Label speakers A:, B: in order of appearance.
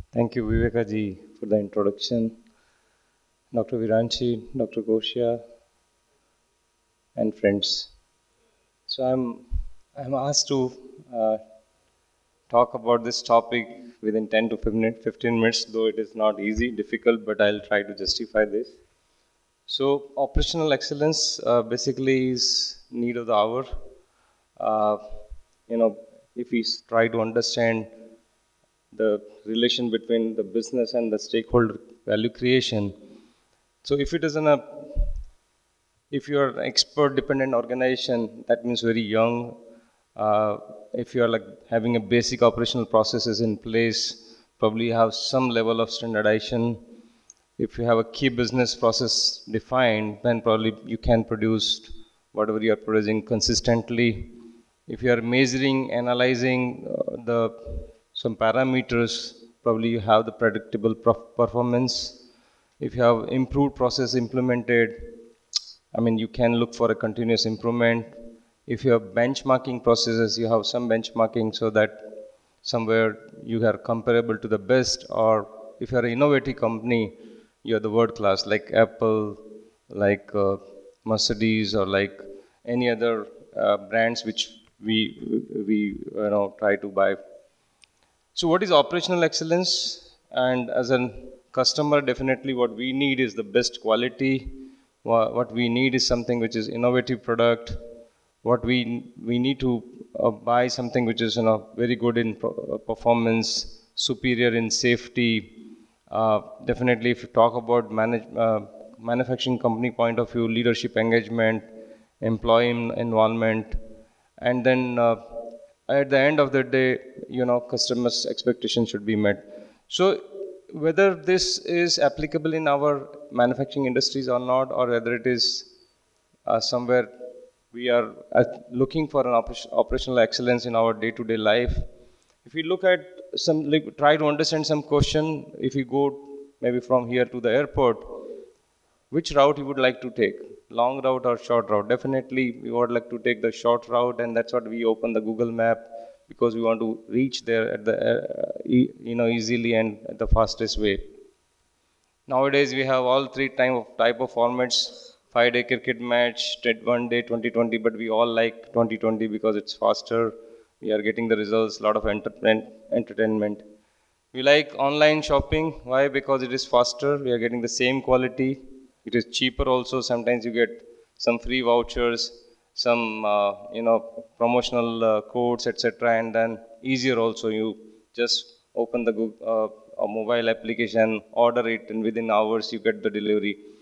A: Thank you, Viveka ji, for the introduction. Dr. Viranchi, Dr. Goshia, and friends. So I'm asked to uh, talk about this topic within 10 to 15 minutes, though it is not easy, difficult, but I'll try to justify this. So operational excellence basically is need of the hour. Uh, you know, if we try to understand the relation between the business and the stakeholder value creation. So if you're an expert dependent organization, that means very young. If you're like having a basic operational processes in place, probably you have some level of standardization. If you have a key business process defined, then probably you can produce whatever you are producing consistently. If you are measuring, analyzing the some parameters, probably you have the predictable performance. If you have improved process implemented, I mean, you can look for a continuous improvement. If you have benchmarking processes, you have some benchmarking so that somewhere you are comparable to the best, or if you are an innovative company, you are the world class, like Apple, like Mercedes, or like any other brands which we try to buy. So, what is operational excellence? And as a customer, definitely what we need is the best quality. What we need is something which is innovative product. What we need to buy something which is very good in performance, superior in safety. Definitely, if you talk about manufacturing company point of view, leadership engagement, employee involvement, and then at the end of the day, customers' expectations should be met. So, whether this is applicable in our manufacturing industries or not, or whether it is somewhere we are looking for an operational excellence in our day-to-day life. If we look at some, like, try to understand some question, if you go maybe from here to the airport, which route you would like to take, long route or short route? Definitely we would like to take the short route, and that's what we open the Google map, because we want to reach there at the easily and at the fastest way. Nowadays we have all three type of formats: 5 day cricket match, 1 day 2020, but we all like 2020 because it's faster. We are getting the results, a lot of entertainment. We like online shopping. Why? Because it is faster. We are getting the same quality. It is cheaper also. Sometimes you get some free vouchers, some promotional codes, etc. And then easier also. You just open the Google, a mobile application, order it, and within hours you get the delivery.